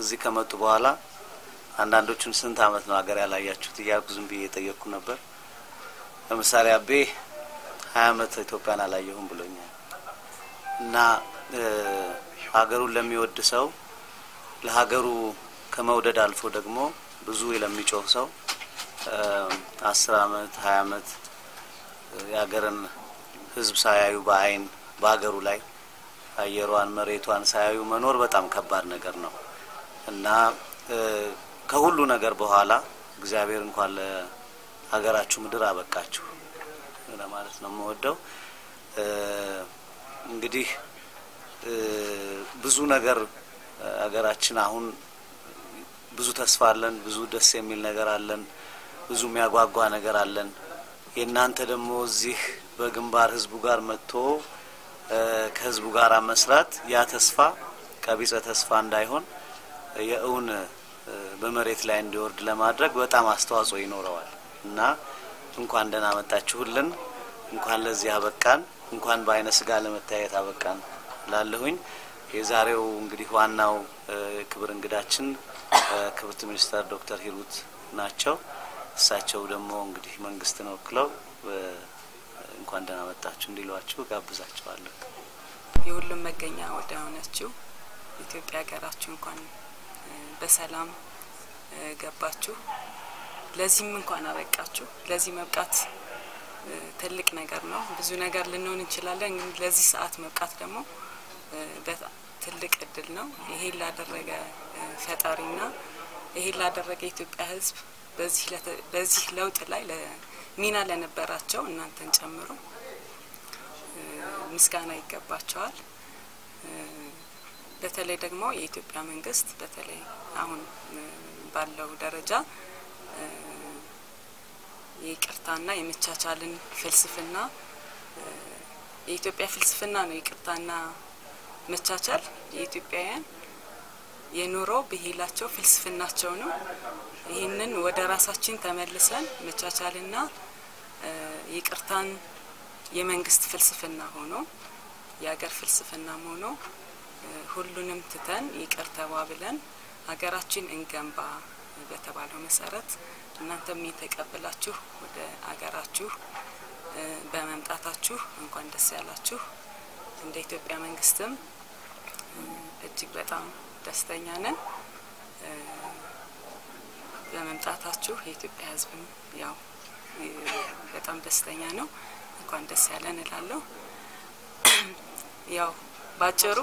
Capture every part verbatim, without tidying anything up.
እዚህ ከመጡ በኋላ አንዳንዶቹን ስንት አመት ነው ሀገር ያላያችሁት እያልኩ ዝም ብዬ ጠየቅኩ ነበር። ለምሳሌ አቤ ሃያ አመት ኢትዮጵያን አላየሁም ብሎኛል። እና ሀገሩን ለሚወድ ሰው ለሀገሩ ከመውደድ አልፎ ደግሞ ብዙ ለሚጮህ ሰው አስር አመት ሃያ አመት ያገረን ህዝብ ሳያዩ በአይን በአገሩ ላይ አየሯን መሬቷን ሳያዩ መኖር በጣም ከባድ ነገር ነው። እና ከሁሉ ነገር በኋላ እግዚአብሔር እንኳን ለሀገራችሁ ምድር አበቃችሁ ለማለት ነው የምወደው። እንግዲህ ብዙ ነገር ሀገራችን አሁን ብዙ ተስፋ አለን፣ ብዙ ደስ የሚል ነገር አለን፣ ብዙ የሚያጓጓ ነገር አለን። የናንተ ደግሞ እዚህ በግንባር ህዝቡ ጋር መጥቶ ከህዝቡ ጋር መስራት ያ ተስፋ ከቢጸ ተስፋ እንዳይሆን የእውን በመሬት ላይ እንዲወርድ ለማድረግ በጣም አስተዋጽኦ ይኖረዋል። እና እንኳን ደህና መጣችሁልን፣ እንኳን ለዚህ አበቃን፣ እንኳን በአይነ ስጋ ለመታየት አበቃን ላለሁኝ። የዛሬው እንግዲህ ዋናው ክብር እንግዳችን ክብርት ሚኒስተር ዶክተር ሂሩት ናቸው። እሳቸው ደግሞ እንግዲህ መንግስትን ወክለው እንኳን ደህና መጣችሁ እንዲሏችሁ ጋብዛችኋለሁ። የሁሉም መገኛ ወደ ሆነችው ኢትዮጵያ ሀገራችሁ እንኳን በሰላም ገባችሁ፣ ለዚህም እንኳን አበቃችሁ። ለዚህ መብቃት ትልቅ ነገር ነው። ብዙ ነገር ልንሆን እንችላለን፣ ግን ለዚህ ሰዓት መብቃት ደግሞ በጣም ትልቅ እድል ነው። ይሄ ላደረገ ፈጣሪና ይሄ ላደረገ ኢትዮጵያ ህዝብ በዚህ በዚህ ለውጥ ላይ ለሚና ለነበራቸው እናንተን ጨምሮ ምስጋና ይገባቸዋል። በተለይ ደግሞ የኢትዮጵያ መንግስት በተለይ አሁን ባለው ደረጃ የይቅርታና የመቻቻልን ፍልስፍና የኢትዮጵያ ፍልስፍና ነው። ይቅርታና መቻቻል የኢትዮጵያውያን የኑሮ በህላቸው ፍልስፍናቸው ነው። ይሄንን ወደ ራሳችን ተመልሰን መቻቻልና ይቅርታን የመንግስት ፍልስፍና ሆኖ የሀገር ፍልስፍና ሆኖ ሁሉንም ትተን ይቅር ተባብለን ሀገራችን እንገንባ በተባለው መሰረት እናንተም የተቀበላችሁ ወደ ሀገራችሁ በመምጣታችሁ እንኳን ደስ ያላችሁ። እንደ ኢትዮጵያ መንግስትም እጅግ በጣም ደስተኛ ነን በመምጣታችሁ። የኢትዮጵያ ህዝብም ያው በጣም ደስተኛ ነው። እንኳን ደስ ያለን እላለሁ። ያው ባጭሩ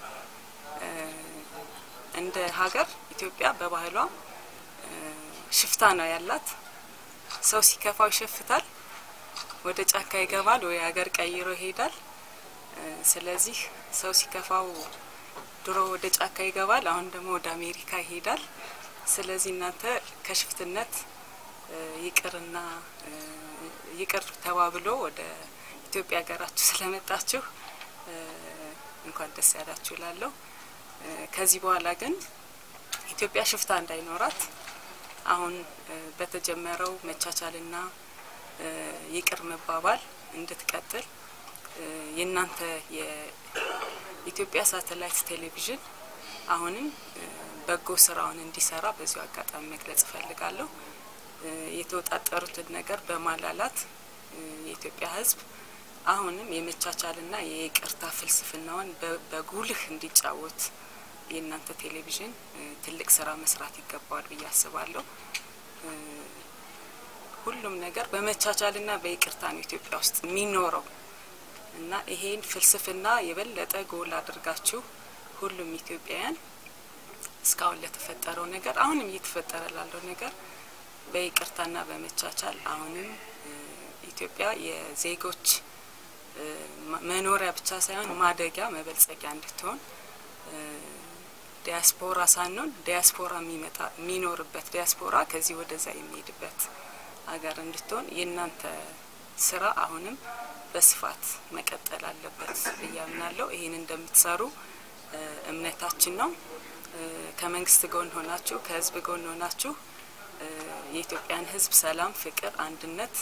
እንደ ሀገር ኢትዮጵያ በባህሏ ሽፍታ ነው ያላት። ሰው ሲከፋው ይሸፍታል፣ ወደ ጫካ ይገባል፣ ወይ ሀገር ቀይሮ ይሄዳል። ስለዚህ ሰው ሲከፋው ድሮ ወደ ጫካ ይገባል፣ አሁን ደግሞ ወደ አሜሪካ ይሄዳል። ስለዚህ እናንተ ከሽፍትነት ይቅርና ይቅር ተባብሎ ወደ ኢትዮጵያ ሀገራችሁ ስለመጣችሁ እንኳን ደስ ያላችሁ እላለሁ። ከዚህ በኋላ ግን ኢትዮጵያ ሽፍታ እንዳይኖራት አሁን በተጀመረው መቻቻልና ይቅር መባባል እንድትቀጥል የናንተ የኢትዮጵያ ሳተላይት ቴሌቪዥን አሁንም በጎ ስራውን እንዲሰራ በዚሁ አጋጣሚ መግለጽ ፈልጋለሁ። የተወጣጠሩትን ነገር በማላላት የኢትዮጵያ ህዝብ አሁንም የመቻቻልና የይቅርታ ፍልስፍናውን በጉልህ እንዲጫወት የናንተ ቴሌቪዥን ትልቅ ስራ መስራት ይገባዋል ብዬ አስባለሁ። ሁሉም ነገር በመቻቻልና በይቅርታ ነው ኢትዮጵያ ውስጥ የሚኖረው እና ይሄን ፍልስፍና የበለጠ ጎል አድርጋችሁ ሁሉም ኢትዮጵያውያን እስካሁን ለተፈጠረው ነገር አሁንም እየተፈጠረ ላለው ነገር በይቅርታና በመቻቻል አሁንም ኢትዮጵያ የዜጎች መኖሪያ ብቻ ሳይሆን ማደጊያ መበልጸጊያ እንድትሆን ዲያስፖራ ሳንሆን ዲያስፖራ የሚመጣ የሚኖርበት ዲያስፖራ ከዚህ ወደዛ የሚሄድበት አገር እንድትሆን የናንተ ስራ አሁንም በስፋት መቀጠል አለበት ብያምናለሁ። ይሄን እንደምትሰሩ እምነታችን ነው። ከመንግስት ጎን ሆናችሁ ከህዝብ ጎን ሆናችሁ የኢትዮጵያን ህዝብ ሰላም፣ ፍቅር፣ አንድነት፣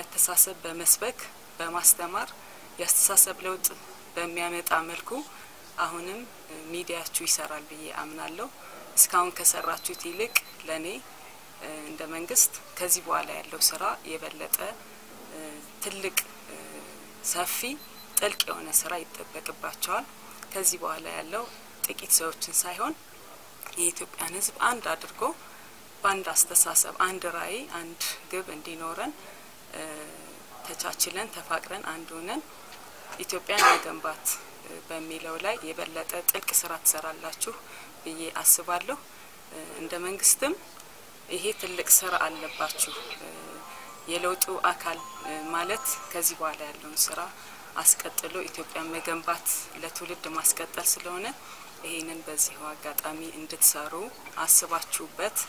መተሳሰብ በመስበክ በማስተማር ያስተሳሰብ ለውጥ በሚያመጣ መልኩ አሁንም ሚዲያችሁ ይሰራል ብዬ አምናለሁ። እስካሁን ከሰራችሁት ይልቅ ለኔ እንደ መንግስት ከዚህ በኋላ ያለው ስራ የበለጠ ትልቅ ሰፊ ጥልቅ የሆነ ስራ ይጠበቅባቸዋል። ከዚህ በኋላ ያለው ጥቂት ሰዎችን ሳይሆን የኢትዮጵያን ህዝብ አንድ አድርጎ በአንድ አስተሳሰብ አንድ ራዕይ አንድ ግብ እንዲኖረን ተቻችለን ተፋቅረን አንድ ሆነን ኢትዮጵያን መገንባት በሚለው ላይ የበለጠ ጥልቅ ስራ ትሰራላችሁ ብዬ አስባለሁ። እንደ መንግስትም ይሄ ትልቅ ስራ አለባችሁ። የለውጡ አካል ማለት ከዚህ በኋላ ያለውን ስራ አስቀጥሎ ኢትዮጵያን መገንባት ለትውልድ ማስቀጠል ስለሆነ ይሄንን በዚህ አጋጣሚ እንድትሰሩ አስባችሁበት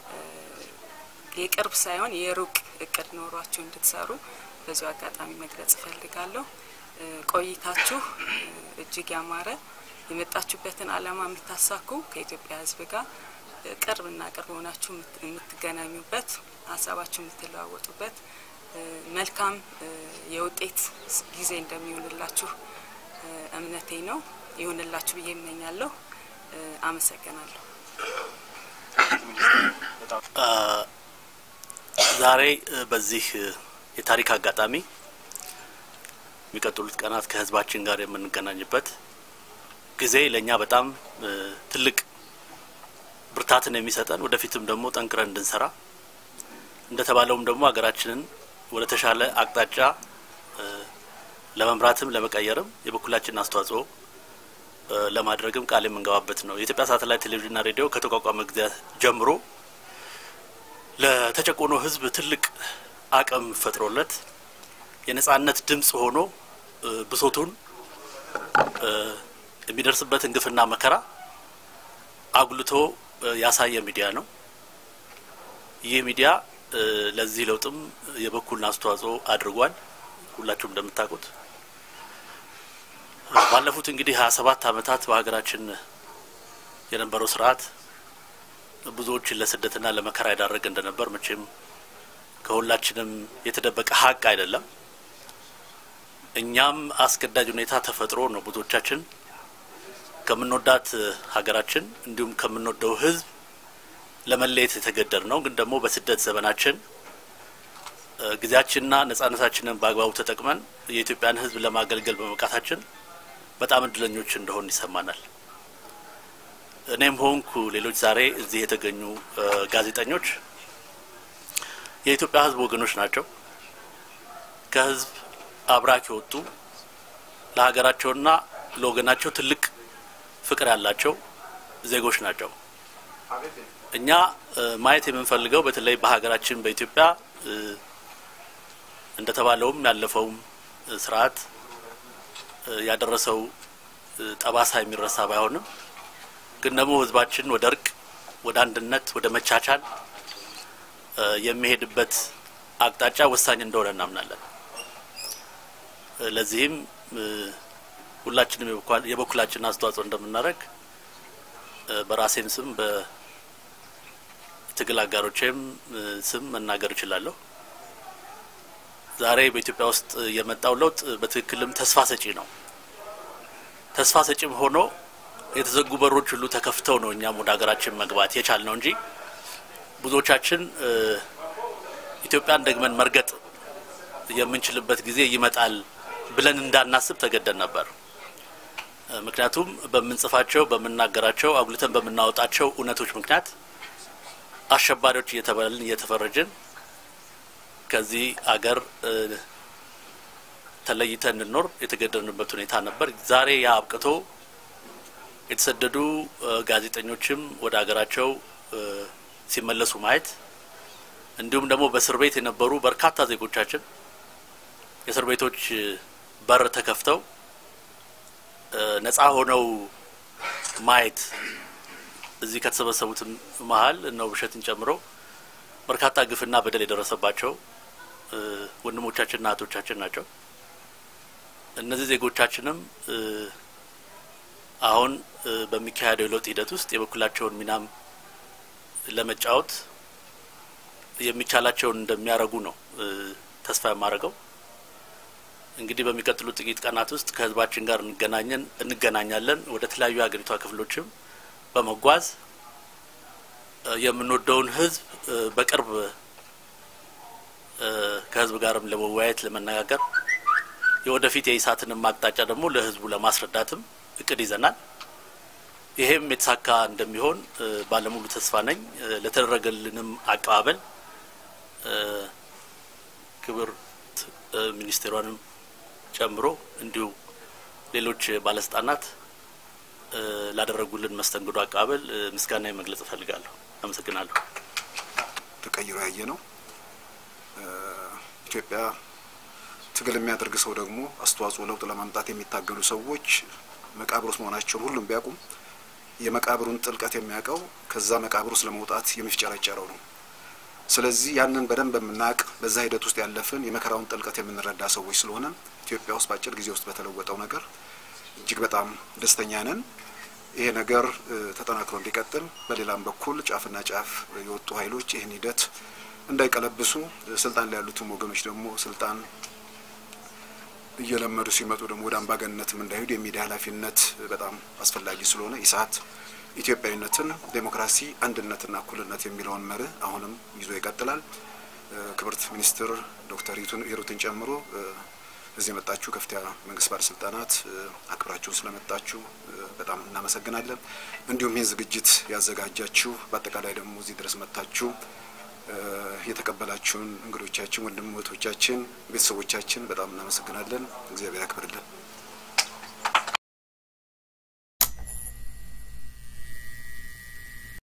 የቅርብ ሳይሆን የሩቅ እቅድ ኖሯችሁ እንድትሰሩ በዚህ አጋጣሚ መግለጽ ፈልጋለሁ። ቆይታችሁ እጅግ ያማረ የመጣችሁበትን አላማ የምታሳኩ ከኢትዮጵያ ህዝብ ጋር ቅርብና ቅርብ ሆናችሁ የምትገናኙበት ሀሳባችሁ የምትለዋወጡበት መልካም የውጤት ጊዜ እንደሚሆንላችሁ እምነቴ ነው። ይሁንላችሁ ብዬ እመኛለሁ። አመሰግናለሁ። ዛሬ በዚህ የታሪክ አጋጣሚ የሚቀጥሉት ቀናት ከህዝባችን ጋር የምንገናኝበት ጊዜ ለኛ በጣም ትልቅ ብርታትን የሚሰጠን ወደፊትም ደግሞ ጠንክረን እንድንሰራ እንደተባለውም ደግሞ ሀገራችንን ወደ ተሻለ አቅጣጫ ለመምራትም ለመቀየርም የበኩላችንን አስተዋጽኦ ለማድረግም ቃል የምንገባበት ነው። የኢትዮጵያ ሳተላይት ቴሌቪዥንና ሬዲዮ ከተቋቋመ ጊዜ ጀምሮ ለተጨቆኖ ህዝብ ትልቅ አቅም ፈጥሮለት የነጻነት ድምጽ ሆኖ ብሶቱን የሚደርስበትን ግፍና መከራ አጉልቶ ያሳየ ሚዲያ ነው። ይህ ሚዲያ ለዚህ ለውጥም የበኩልን አስተዋጽኦ አድርጓል። ሁላችሁም እንደምታውቁት ባለፉት እንግዲህ ሀያ ሰባት አመታት በሀገራችን የነበረው ስርዓት ብዙዎችን ለስደትና ለመከራ ያዳረገ እንደነበር መቼም ከሁላችንም የተደበቀ ሀቅ አይደለም። እኛም አስገዳጅ ሁኔታ ተፈጥሮ ነው ብዙዎቻችን ከምንወዳት ሀገራችን እንዲሁም ከምንወደው ህዝብ ለመለየት የተገደድ ነው። ግን ደግሞ በስደት ዘመናችን ጊዜያችንና ነጻነታችንን በአግባቡ ተጠቅመን የኢትዮጵያን ህዝብ ለማገልገል በመቃታችን በጣም እድለኞች እንደሆን ይሰማናል። እኔም ሆንኩ ሌሎች ዛሬ እዚህ የተገኙ ጋዜጠኞች የኢትዮጵያ ህዝብ ወገኖች ናቸው። ከህዝብ አብራክ የወጡ ለሀገራቸውና ለወገናቸው ትልቅ ፍቅር ያላቸው ዜጎች ናቸው። እኛ ማየት የምንፈልገው በተለይ በሀገራችን በኢትዮጵያ እንደተባለውም ያለፈውም ስርዓት ያደረሰው ጠባሳ የሚረሳ ባይሆንም ግን ደግሞ ህዝባችን ወደ እርቅ ወደ አንድነት ወደ መቻቻል የሚሄድበት አቅጣጫ ወሳኝ እንደሆነ እናምናለን። ለዚህም ሁላችንም የበኩላችንን አስተዋጽኦ እንደምናደርግ በራሴም ስም በትግል አጋሮቼም ስም መናገር እችላለሁ። ዛሬ በኢትዮጵያ ውስጥ የመጣው ለውጥ በትክክልም ተስፋ ሰጪ ነው። ተስፋ ሰጪም ሆኖ የተዘጉ በሮች ሁሉ ተከፍተው ነው እኛም ወደ ሀገራችን መግባት የቻልነው እንጂ ብዙዎቻችን ኢትዮጵያን ደግመን መርገጥ የምንችልበት ጊዜ ይመጣል ብለን እንዳናስብ ተገደን ነበር። ምክንያቱም በመንጽፋቸው በመናገራቸው አጉልተን በመናወጣቸው እውነቶች ምክንያት አሸባሪዎች እየተባልን እየተፈረጀን ከዚህ አገር ተለይተን እንኖር የተገደድንበት ሁኔታ ነበር። ዛሬ ያ አብቅቶ የተሰደዱ ጋዜጠኞችም ወደ ሀገራቸው ሲመለሱ ማየት እንዲሁም ደግሞ በእስር ቤት የነበሩ በርካታ ዜጎቻችን የእስር ቤቶች በር ተከፍተው ነፃ ሆነው ማየት እዚህ ከተሰበሰቡት መሃል ነው ብሸትን ጨምሮ በርካታ ግፍና በደል የደረሰባቸው ወንድሞቻችንና እህቶቻችን ናቸው። እነዚህ ዜጎቻችንም አሁን በሚካሄደው ለውጥ ሂደት ውስጥ የበኩላቸውን ሚናም ለመጫወት የሚቻላቸውን እንደሚያረጉ ነው ተስፋ የማረጋው። እንግዲህ በሚቀጥሉት ጥቂት ቀናት ውስጥ ከህዝባችን ጋር እንገናኘን እንገናኛለን ወደ ተለያዩ ሀገሪቷ ክፍሎችም በመጓዝ የምንወደውን ህዝብ በቅርብ ከህዝብ ጋርም ለመወያየት ለመነጋገር የወደፊት የኢሳትን ማቅጣጫ ደግሞ ለህዝቡ ለማስረዳትም እቅድ ይዘናል ይሄም የተሳካ እንደሚሆን ባለሙሉ ተስፋ ነኝ ለተደረገልንም አቀባበል ክብር ሚኒስቴሩንም ጨምሮ እንዲሁ ሌሎች ባለስልጣናት ላደረጉልን መስተንግዶ አቀባበል ምስጋና መግለጽ ፈልጋለሁ አመሰግናለሁ ተቀይሮ ያየ ነው ኢትዮጵያ ትግል የሚያደርግ ሰው ደግሞ አስተዋጽኦ ለውጥ ለማምጣት የሚታገሉ ሰዎች መቃብሩስ መሆናቸው ሁሉም ቢያቁም የመቃብሩን ጥልቀት የሚያቀው ከዛ መቃብሩስ ለመውጣት የሚፍጨረጨረው ነው ስለዚህ ያንን በደንብ በመናቅ በዛ ሂደት ውስጥ ያለፈን የመከራውን ጥልቀት የምንረዳ ሰዎች ስለሆነ ኢትዮጵያ ውስጥ ባጭር ጊዜ ውስጥ በተለወጠው ነገር እጅግ በጣም ደስተኛ ነን ይሄ ነገር ተጠናክሮ እንዲቀጥል በሌላም በኩል ጫፍና ጫፍ የወጡ ኃይሎች ይሄን ሂደት እንዳይቀለብሱ ስልጣን ላይ ያሉትም ወገኖች ደግሞ ስልጣን እየለመዱ ሲመጡ ደግሞ ወደ አምባገነንነትም እንዳይሄዱ የሚዲያ ኃላፊነት በጣም አስፈላጊ ስለሆነ ኢሳት ኢትዮጵያዊነትን ዴሞክራሲ አንድነትና እኩልነት የሚለውን መርህ አሁንም ይዞ ይቀጥላል ክብርት ሚኒስትር ዶክተር ሂሩትን ጨምሮ እዚህ መጣችሁ ከፍተኛ መንግስት ባለስልጣናት አክብራችሁ ስለመጣችሁ በጣም እናመሰግናለን እንዲሁም ይህን ዝግጅት ያዘጋጃችሁ በአጠቃላይ ደግሞ እዚህ ድረስ መጣችሁ የተቀበላችሁን እንግዶቻችን ወንድሞቻችን ቤተሰቦቻችን በጣም እናመሰግናለን እግዚአብሔር ያክብርልን